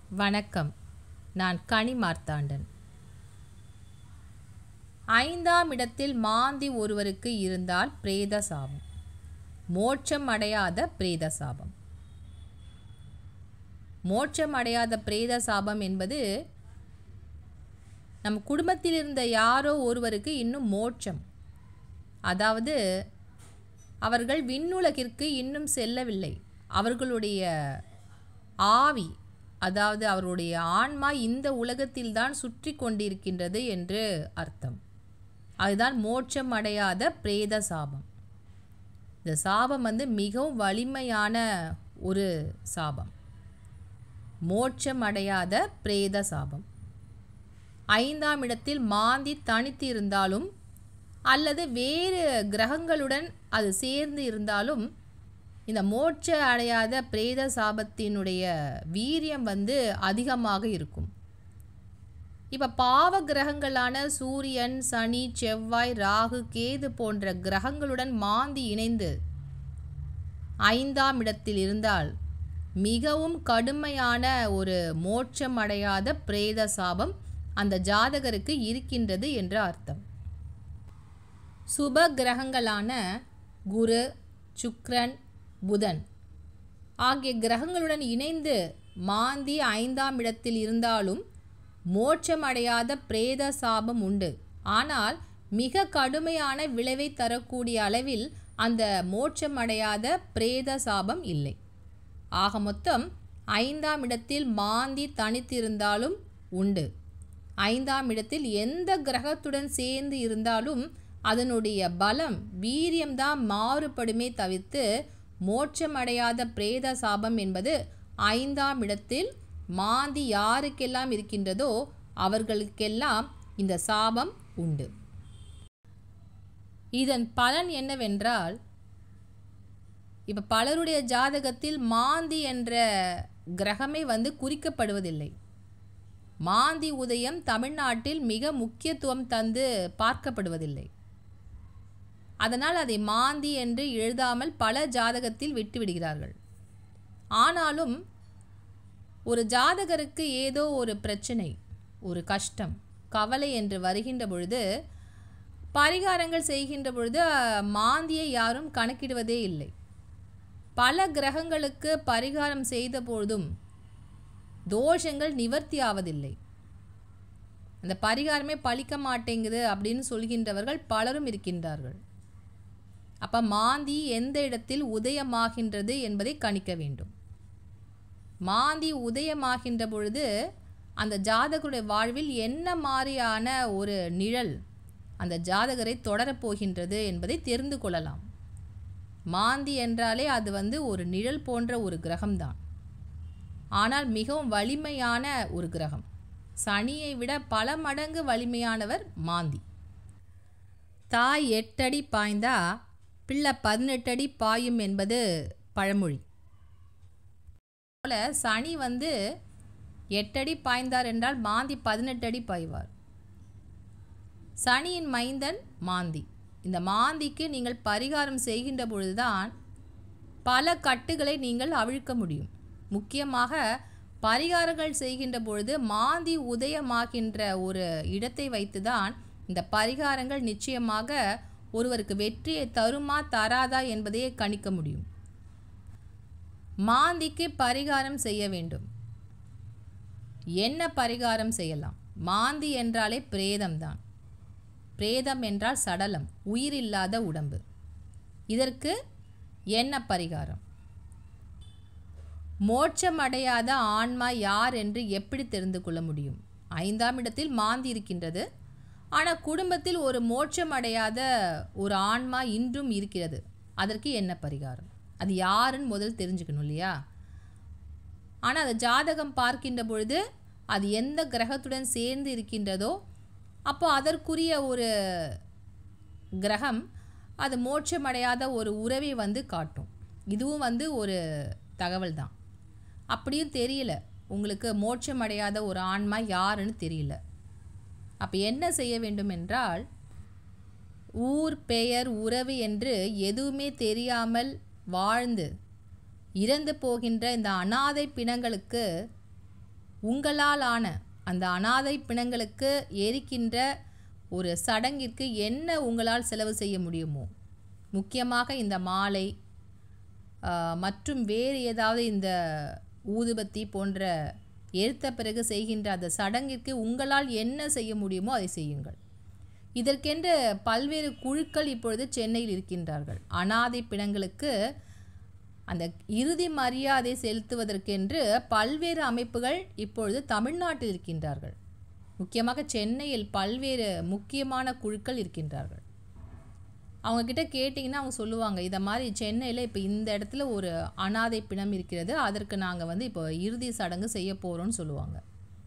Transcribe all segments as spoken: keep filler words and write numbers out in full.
வணக்கம். நான் கனி மார்த்தாண்டன். ஐந்தாம் இடத்தில் மாந்தி ஒருவருக்கு இருந்தால் பிரேத சாபம். மோட்சம் அடையாத பிரேத சாபம். மோட்சம் அடையாத பிரேத சாபம் என்பது நம் குடும்பத்தில் இருந்த யாரோ ஒருவருக்கு இன்னும் மோட்சம், அதாவது அவர்கள் விண்ணுலகிற்கு இன்னும் செல்லவில்லை. அவர்களுடைய ஆவி, அதாவது அவருடைய ஆன்மா இந்த உலகத்தில்தான் சுற்றி கொண்டிருக்கின்றது என்று அர்த்தம். அதுதான் மோட்சம் அடையாத பிரேத சாபம். இந்த சாபம் வந்து மிகவும் வலிமையான ஒரு சாபம். மோட்சம் அடையாத பிரேத சாபம். ஐந்தாம் இடத்தில் மாந்தி தனித்து இருந்தாலும் அல்லது வேறு கிரகங்களுடன் அது சேர்ந்து இருந்தாலும் இந்த மோட்ச அடையாத பிரேத சாபத்தினுடைய வீரியம் வந்து அதிகமாக இருக்கும். இப்போ பாவ கிரகங்களான சூரியன், சனி, செவ்வாய், ராகு, கேது போன்ற கிரகங்களுடன் மாந்தி இணைந்து ஐந்தாம் இடத்தில் இருந்தால் மிகவும் கடுமையான ஒரு மோட்சம் அடையாத பிரேத சாபம் அந்த ஜாதகருக்கு இருக்கின்றது என்று அர்த்தம். சுப கிரகங்களான குரு, சுக்கிரன், புதன் ஆகிய கிரகங்களுடன் இணைந்து மாந்தி ஐந்தாம் இடத்தில் இருந்தாலும் மோட்சம் அடையாத பிரேத சாபம் உண்டு. ஆனால் மிக கடுமையான விளைவை தரக்கூடிய அளவில் அந்த மோட்சம் அடையாத பிரேத சாபம் இல்லை. ஆக மொத்தம் ஐந்தாம் இடத்தில் மாந்தி தனித்திருந்தாலும் உண்டு. ஐந்தாம் இடத்தில் எந்த கிரகத்துடன் சேர்ந்து இருந்தாலும் அதனுடைய பலம், வீரியம்தான் மாறுபடுமே தவிர்த்து மோட்சம் அடையாத பிரேத சாபம் என்பது ஐந்தாம் இடத்தில் மாந்தி யாருக்கெல்லாம் இருக்கின்றதோ அவர்களுக்கெல்லாம் இந்த சாபம் உண்டு. இதன் பலன் என்னவென்றால், இப்போ பலருடைய ஜாதகத்தில் மாந்தி என்ற கிரகமே வந்து குறிக்கப்படுவதில்லை. மாந்தி உதயம் தமிழ்நாட்டில் மிக முக்கியத்துவம் தந்து பார்க்கப்படுவதில்லை. அதனால் அதை மாந்தி என்று எழுதாமல் பல ஜாதகத்தில் விட்டுவிடுகிறார்கள். ஆனாலும் ஒரு ஜாதகருக்கு ஏதோ ஒரு பிரச்சனை, ஒரு கஷ்டம், கவலை என்று வருகின்ற பொழுது பரிகாரங்கள் செய்கின்ற பொழுது மாந்தியை யாரும் கணக்கிடுவதே இல்லை. பல கிரகங்களுக்கு பரிகாரம் செய்த பொழுதும் தோஷங்கள் நிவர்த்தி ஆவதில்லை. அந்த பரிகாரமே பலிக்க மாட்டேங்குது அப்படின்னு சொல்கின்றவர்கள் பலரும் இருக்கின்றார்கள். அப்போ மாந்தி எந்த இடத்தில் உதயமாகின்றது என்பதை கணிக்க வேண்டும். மாந்தி உதயமாகின்ற பொழுது அந்த ஜாதகருடைய வாழ்வில் என்ன மாதிரியான ஒரு நிழல் அந்த ஜாதகரை தொடரப்போகின்றது என்பதை தெரிந்து கொள்ளலாம். மாந்தி என்றாலே அது வந்து ஒரு நிழல் போன்ற ஒரு கிரகம்தான். ஆனால் மிகவும் வலிமையான ஒரு கிரகம். சனியை விட பல மடங்கு வலிமையானவர் மாந்தி. தாய் எட்டடி பாய்ந்தா பிள்ளை பதினெட்டு அடி பாயும் என்பது பழமொழி போல, சனி வந்து எட்டடி பாய்ந்தார் என்றால் மாந்தி பதினெட்டு அடி பாய்வார். சனியின் மைந்தன் மாந்தி. இந்த மாந்திக்கு நீங்கள் பரிகாரம் செய்கின்ற பொழுதுதான் பல கட்டுகளை நீங்கள் அவிழ்க்க முடியும். முக்கியமாக பரிகாரங்கள் செய்கின்ற பொழுது மாந்தி உதயமாகின்ற ஒரு இடத்தை வைத்துதான் இந்த பரிகாரங்கள் நிச்சயமாக ஒருவருக்கு வெற்றியை தருமா தராதா என்பதையே கணிக்க முடியும். மாந்திக்கு பரிகாரம் செய்ய வேண்டும். என்ன பரிகாரம் செய்யலாம்? மாந்தி என்றாலே பிரேதம்தான். பிரேதம் என்றால் சடலம், உயிரில்லாத உடம்பு. இதற்கு என்ன பரிகாரம்? மோட்சம் அடையாத ஆன்மா யார் என்று எப்படி தெரிந்து கொள்ள முடியும்? ஐந்தாம் இடத்தில் மாந்தி இருக்கின்றது. ஆனால் குடும்பத்தில் ஒரு மோட்சம் அடையாத ஒரு ஆன்மா இன்றும் இருக்கிறது. அதற்கு என்ன பரிகாரம்? அது யாருன்னு முதல் தெரிஞ்சுக்கணும் இல்லையா? ஆனால் அது ஜாதகம் பார்க்கின்ற பொழுது அது எந்த கிரகத்துடன் சேர்ந்து இருக்கின்றதோ அப்போ அதற்குரிய ஒரு கிரகம் அது மோட்சமடையாத ஒரு உறவை வந்து காட்டும். இதுவும் வந்து ஒரு தகவல் தான். அப்படியும் தெரியல, உங்களுக்கு மோட்சம் அடையாத ஒரு ஆன்மா யாருன்னு தெரியல. அப்போ என்ன செய்ய வேண்டும் என்றால், ஊர், பெயர், உறவு என்று எதுவுமே தெரியாமல் வாழ்ந்து இறந்து போகின்ற இந்த அனாதை பிணங்களுக்கு உங்களால் ஆன அந்த அனாதை பிணங்களுக்கு எரிக்கின்ற ஒரு சடங்கிற்கு என்ன உங்களால் செலவு செய்ய முடியுமோ, முக்கியமாக இந்த மாலை மற்றும் வேறு ஏதாவது இந்த ஊதுபத்தி போன்ற எரித்த பிறகு செய்கின்ற அந்த சடங்கிற்கு உங்களால் என்ன செய்ய முடியுமோ அதை செய்யுங்கள். இதற்கென்று பல்வேறு குழுக்கள் இப்பொழுது சென்னையில் இருக்கின்றார்கள். அனாதை பிணங்களுக்கு அந்த இறுதி மரியாதை செலுத்துவதற்கென்று பல்வேறு அமைப்புகள் இப்பொழுது தமிழ்நாட்டில் இருக்கின்றார்கள். முக்கியமாக சென்னையில் பல்வேறு முக்கியமான குழுக்கள் இருக்கின்றார்கள். அவங்கக்கிட்ட கேட்டிங்கன்னா அவங்க சொல்லுவாங்க, இதை மாதிரி சென்னையில் இப்போ இந்த இடத்துல ஒரு அனாதை பிணம் இருக்கிறது, அதற்கு நாங்கள் வந்து இப்போ இறுதி சடங்கு செய்ய போகிறோன்னு சொல்லுவாங்க.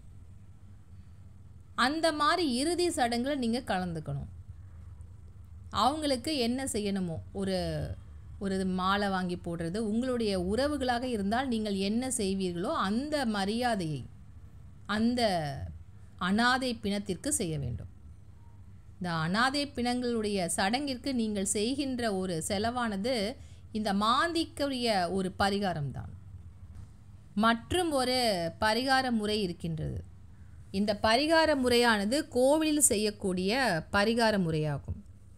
அந்த மாதிரி இறுதி சடங்கில் நீங்கள் கலந்துக்கணும். அவங்களுக்கு என்ன செய்யணுமோ, ஒரு ஒரு மாலை வாங்கி போடுறது, உங்களுடைய உறவுகளாக இருந்தால் நீங்கள் என்ன செய்வீர்களோ அந்த மரியாதையை அந்த அனாதை பிணத்திற்கு செய்ய வேண்டும். இந்த அனாதை பிணங்களுடைய சடங்கிற்கு நீங்கள் செய்கின்ற ஒரு செலவானது இந்த மாந்திக்குரிய ஒரு பரிகாரம்தான். மற்றும் ஒரு பரிகார முறை இருக்கின்றது. இந்த பரிகார முறையானது கோவிலில் செய்யக்கூடிய பரிகார முறையாகும்.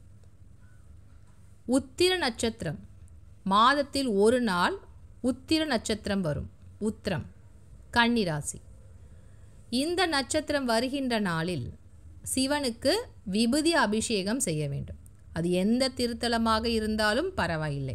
உத்திர நட்சத்திரம் மாதத்தில் ஒரு நாள் உத்திர நட்சத்திரம் வரும். உத்திரம் கன்னிராசி. இந்த நட்சத்திரம் வருகின்ற நாளில் சிவனுக்கு விபூதி அபிஷேகம் செய்ய வேண்டும். அது எந்த திருத்தலமாக இருந்தாலும் பரவாயில்லை.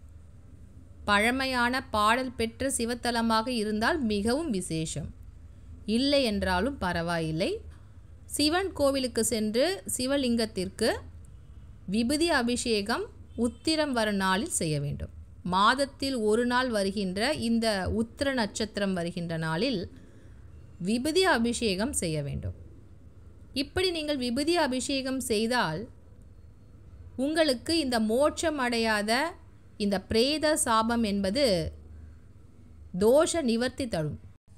பழமையான பாடல் பெற்ற சிவத்தலமாக இருந்தால் மிகவும் விசேஷம். இல்லை என்றாலும் பரவாயில்லை. சிவன் கோவிலுக்கு சென்று சிவலிங்கத்திற்கு விபூதி அபிஷேகம் உத்திரம் வரும் நாளில் செய்ய வேண்டும். மாதத்தில் ஒரு நாள் வருகின்ற இந்த உத்திர நட்சத்திரம் வருகின்ற நாளில் விபூதி அபிஷேகம் செய்ய வேண்டும். இப்படி நீங்கள் விபூதி அபிஷேகம் செய்தால் உங்களுக்கு இந்த மோட்சம் அடையாத இந்த பிரேத சாபம் என்பது தோஷ நிவர்த்தி தரும்.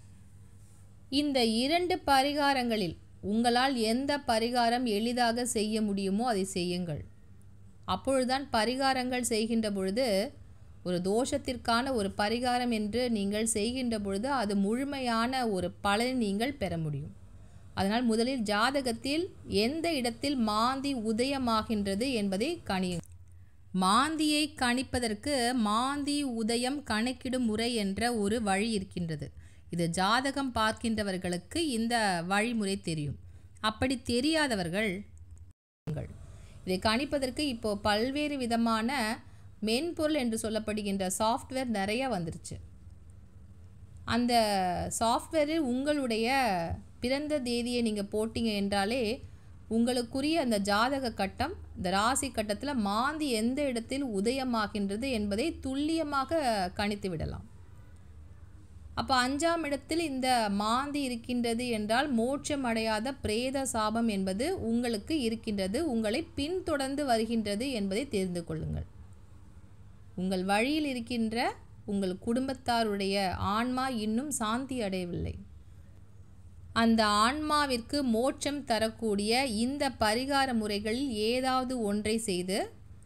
இந்த இரண்டு பரிகாரங்களில் உங்களால் எந்த பரிகாரம் எளிதாக செய்ய முடியுமோ அதை செய்யுங்கள். அப்பொழுதுதான் பரிகாரங்கள் செய்கின்ற பொழுது ஒரு தோஷத்திற்கான ஒரு பரிகாரம் என்று நீங்கள் செய்கின்ற பொழுது அது முழுமையான ஒரு பலனை நீங்கள் பெற முடியும். அதனால் முதலில் ஜாதகத்தில் எந்த இடத்தில் மாந்தி உதயமாகின்றது என்பதை கணியுங்கள். மாந்தியை கணிப்பதற்கு மாந்தி உதயம் கணக்கிடும் முறை என்ற ஒரு வழி இருக்கின்றது. இது ஜாதகம் பார்க்கின்றவர்களுக்கு இந்த வழிமுறை தெரியும். அப்படி தெரியாதவர்கள் இதை கணிப்பதற்கு இப்போ பல்வேறு விதமான மென்பொருள் என்று சொல்லப்படுகின்ற சாஃப்ட்வேர் நிறைய வந்துருச்சு. அந்த சாஃப்ட்வேரில் உங்களுடைய பிறந்த தேதியை நீங்கள் போட்டிங்க என்றாலே உங்களுக்குரிய அந்த ஜாதக கட்டம், இந்த ராசி கட்டத்தில் மாந்தி எந்த இடத்தில் உதயமாகின்றது என்பதை துல்லியமாக கணித்து விடலாம். அப்போ அஞ்சாம் இடத்தில் இந்த மாந்தி இருக்கின்றது என்றால் மோட்சம் அடையாத பிரேத சாபம் என்பது உங்களுக்கு இருக்கின்றது, உங்களை பின்தொடர்ந்து வருகின்றது என்பதை தெரிந்து கொள்ளுங்கள். உங்கள் வழியில் இருக்கின்ற உங்கள் குடும்பத்தாருடைய ஆன்மா இன்னும் சாந்தி அடையவில்லை. அந்த ஆன்மாவிற்கு மோட்சம் தரக்கூடிய இந்த பரிகார முறைகளில் ஏதாவது ஒன்றை செய்து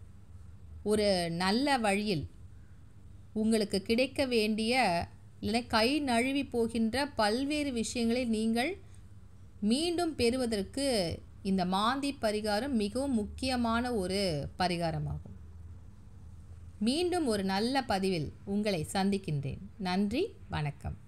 ஒரு நல்ல வழியில் உங்களுக்கு கிடைக்க வேண்டிய இல்லை கை நழுவி போகின்ற பல்வேறு விஷயங்களை நீங்கள் மீண்டும் பெறுவதற்கு இந்த மாந்தி பரிகாரம் மிகவும் முக்கியமான ஒரு பரிகாரமாகும். மீண்டும் ஒரு நல்ல பதிவில் உங்களை சந்திக்கின்றேன். நன்றி, வணக்கம்.